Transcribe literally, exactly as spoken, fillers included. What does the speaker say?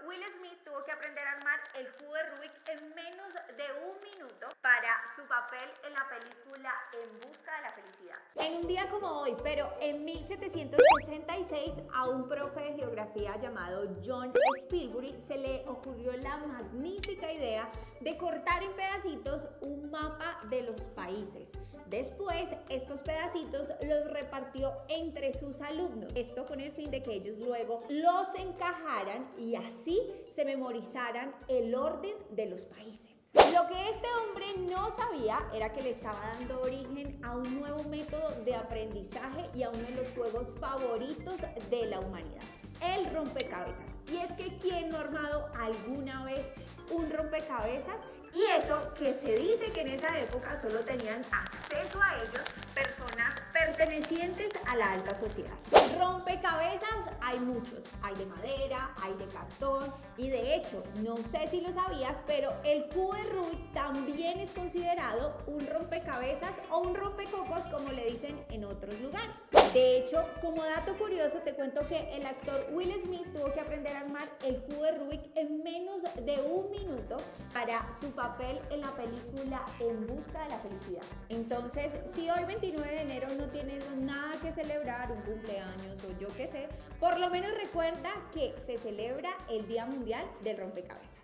Will Smith tuvo que aprender a armar el cubo de Rubik en menos de un minuto para su papel en la película En busca de la felicidad. En un día como hoy, pero en mil setecientos sesenta y seis, a un profe de geografía llamado John Spilsbury se le ocurrió la magnífica idea de cortar en pedacitos un mapa de los países. Después, estos pedacitos los repartió entre sus alumnos. Esto con el fin de que ellos luego los encajaran y así se memorizaran el orden de los países. Lo que este hombre no sabía era que le estaba dando origen a un nuevo método de aprendizaje y a uno de los juegos favoritos de la humanidad, el rompecabezas. Y es que ¿quién no ha armado alguna vez un rompecabezas? Y eso que se dice que en esa época solo tenían acceso a ellos personas pertenecientes a la alta sociedad. Rompecabezas hay muchos, hay de madera, hay de cartón y de hecho, no sé si lo sabías, pero el cubo de Rubik también es considerado un rompecabezas o un rompecocos, como le dicen en otros lugares. De hecho, como dato curioso, te cuento que el actor Will Smith tuvo que aprender a armar el cubo de Rubik en menos de un minuto para su papel en la película En busca de la felicidad. Entonces, si hoy veintinueve de enero no tienes nada que celebrar, un cumpleaños o yo qué sé, por lo menos recuerda que se celebra el Día Mundial del Rompecabezas.